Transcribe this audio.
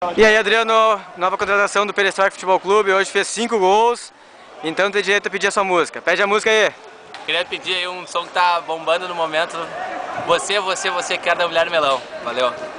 E aí, Adriano, nova contratação do Perestroika Futebol Clube, hoje fez 5 gols, então tem direito a pedir a sua música. Pede a música aí. Queria pedir aí um som que tá bombando no momento. Você quer da Mulher Melão. Valeu.